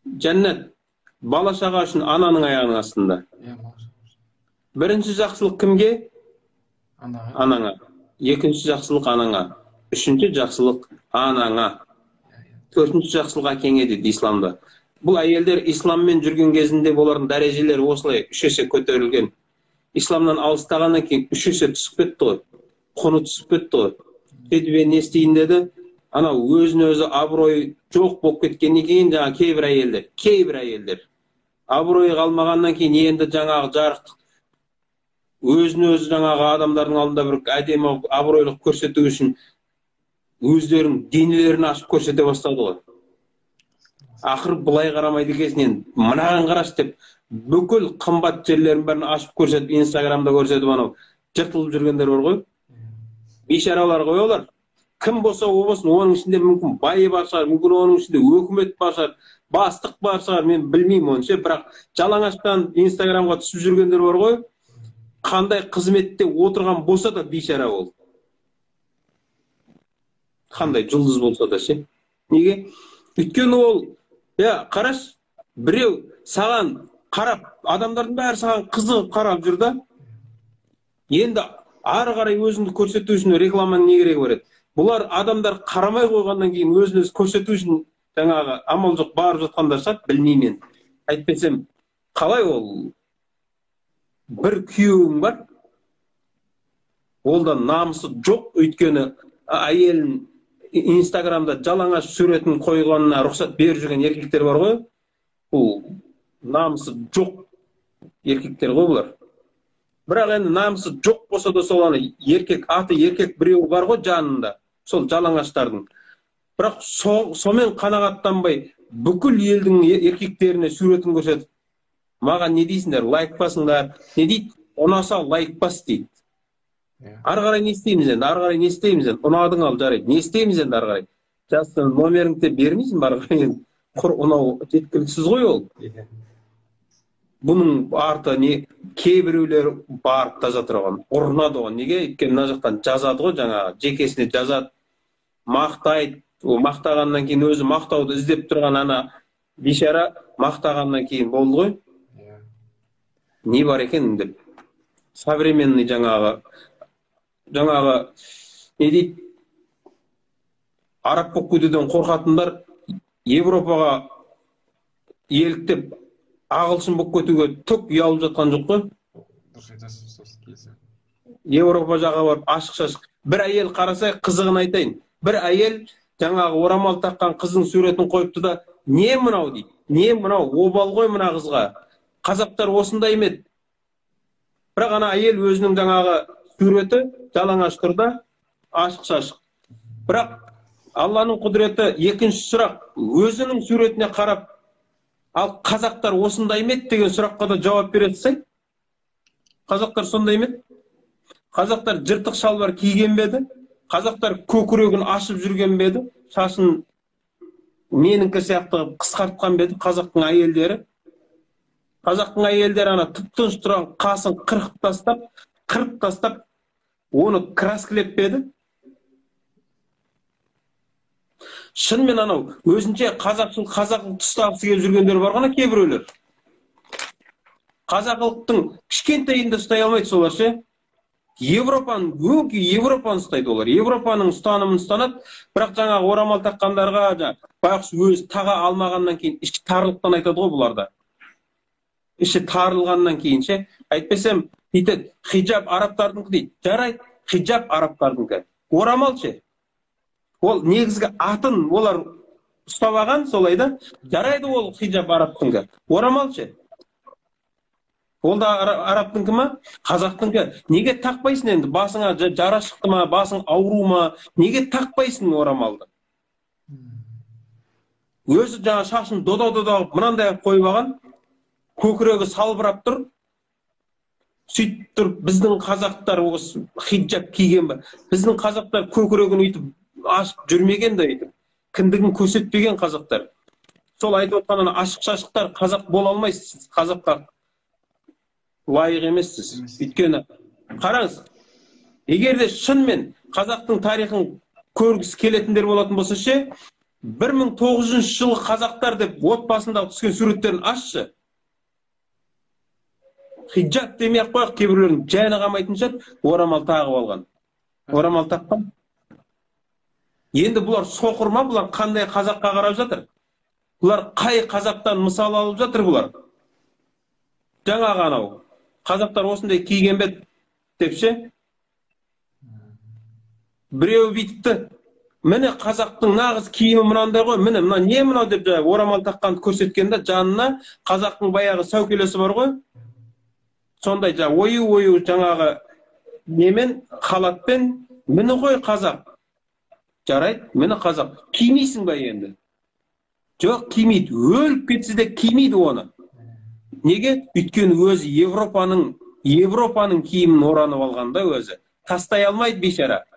Cennet bala şaga üçün ananın ayağının астында. Birinci жақсылық кімге? Анаңа. Екінші жақсылық анаңа. Үшінші жақсылық анаңа. Төртінші жақсылық әкеңе дейді исламда. Бұл әйелдер исламмен жүрген кезінде олардың дәрежелері осылай үш есе көтерілген. Исламнан алыстағаннан кейін үш есе түсіп кетті ғой. Құны түсіп кетті ғой. Сөйтіп не істейін деді? Анау өзіне өзі абыройы жоқ болып кеткеннен кейін жаңа кейбір әйелдер абыройы қалмағаннан кейін енді жаңағы жарықтық өзіне өзі жаңағы адамдардың алдында бір әдемі абыройлық көрсету үшін өздерінің денелерін ашып көрсете бастады ғой. Ақыры былай қарамайды екенсінен мынаған қарашы деп бүкіл қымбат жерлерін бәрін ашып көрсетіп, инстаграмда көрсетіп анау жыртылып жүргендер бар ғой. Бейшаралар ғой олар. Кім болса о болсын, оның ішінде мүмкін байы бар шығар, мүмкін оның ішінде өкімет бар шығар, бастық бар шығар, мен білмеймін оны ше, бірақ жалаңаштан инстаграмға түсіп жүргендер бар ғой. Қандай қызметте отырған болса да бейшара ол. Қандай жұлдыз болса да ше. Неге? Өйткені ол, қараш, біреу саған қарап, адамдардың бәрі саған қызығып қарап жүр да. Енді ары қарай өзіңді көрсету үшін рекламаның не керегі бар еді? Бұлар адамдар қарамай қойғаннан кейін өзін-өзі көрсету үшін жаңағы амал жоқ барып жатқандар шығар, білмеймін. Әйтпесем, қалай ол бір күйеуің бар, ол да намысы жоқ, өйткені әйелін инстаграмда жалаңаш суретін қойғанына рұқсат беріп жүрген еркектер бар ғой, бұл намысы жоқ еркектер ғой бұлар. Бірақ енді намысы жоқ болса да сол еркек, аты еркек біреу бар ғой жанында, сол жалаңаштардың. Бірақ сомен қанағаттанбай бүкіл елдің еркектеріне суретін көрсетіп, маған не дейсіңдер, лайк басыңдар, не дейді, ұнаса лайк бас дейді. Ары қарай не істейміз енді, ұнадың ал жарайды, не істейміз енді ары қарай. Жасты номеріңді бермейсің ары қарай, құр ұнау жеткіліксіз ғой ол. Бұның арты не, кейбіреулер барып таза тұрған, ұрынады оған. Неге? Өйткені мына жақтан жазады ғой, жаңағы жекесіне жазады, мақтайды. Мақтағаннан кейін өзі мақтауды іздеп тұрған ана бейшара мақтағаннан кейін болды ғой. Не бар екен деп. Современный жаңағы не дейді? Араб болып кетуден қорқатындар Европаға еліктеп ағылшын болып кетуге түк ұялып жатқан жоқ қой. Европа жаққа барып ашық-шашық. Бір әйел қарасай, қызығын айтайын. Бір әйел жаңағы орамал таққан қыздың суретін қойыпты да, не мынау дейді. Не мынау, обал ғой мына қызға. Қазақтар осындай ме? Бірақ ана әйел өзінің жаңағы суреті жалаңаш тұрда, ашық-шашық. Бірақ Алланың құдіреті екінші сұрақ, өзінің суретіне қарап, ал қазақтар осындай ме деген сұраққа да жауап береді сай. Қазақтар сондай ме? Қазақтар жыртық шалбар киген беді? Қазақтар көкірегін ашып жүрген беді? Шашын меніңкі сияқты қысқартқан беді қазақтың әйелдері? Қазақтың әйелдері ана тұп-тыныш тұрған қасын қырып тастап, оны краскілеп беді? Шынымен анау өзінше қазақылық ұстағысы келіп жүргендер бар ғана кейбіреулер. Қазақылықтың кішкентайында ұстай алмайды солар ше. Европаны ұстайды олар. Европаның ұстанымын ұстанады, бірақ жаңағы орамал таққандарға байқұс өзі таға алмағаннан кейін ішкі тарылықтан айтады ғой бұларда. Іші тарылғаннан кейін ше. Әйтпесем, дейді, хиджаб арабтардың дейді. Жарайды, хиджаб арабтардың. Орамал ше. Ол негізгі атын олар ұстап алған солай да, жарайды ол хиджаб арабтың. Орамал ше. Ол да арабтың ма? Қазақтың. Неге тақпайсың енді? Басыңа жара шықты ма, басың ауру ма? Неге тақпайсың орамалды? Өзі жаңа шашын дода-дода мынандай қойып алған, көкірегі салбырап тұр. Сөйтіп тұр, біздің қазақтар осы хиджаб киген ба? Біздің қазақтар көкірегін өйтіп ашып жүрмеген де өйтіп. Кіндігін көрсетпеген қазақтар. Сол айтып отқан ашық-шашықтар қазақ бола алмайсыз. Қазаққа лайық емессіз. Өйткені қараңыз, егер де шынымен қазақтың тарихын көргісі келетіндер болатын болса ше, 1900 жылы қазақтар деп отбасында түскен суреттерін ашшы. Хиджаб демей ақ қояйық, кейбіреулердің жаны қалмайтын шығар, орамал тағып алған. Орамал таққан. Енді бұлар соқыр ма, бұлар қандай қазаққа қарап жатыр? Бұлар қай қазақтан мысал алып жатыр бұлар? Жаңағы анау қазақтар осындай киген бе деп ше? Біреу бүйтіпті. Міне қазақтың нағыз киімі мынандай ғой, міне мына не мынау деп орамал таққанды көрсеткенде жанына қазақтың баяғы сәукелесі бар ғой. Сондай ою жаңағы немен, халатпен, міне ғой қазақ. Жарайды, міне қазақ. Кимейсің ба енді? Жоқ, кимейді. Өліп кетсе де кимейді оны. Неге? Өйткені өзі Европаның киімін оранып алғанда өзі. Тастай алмайды бейшара.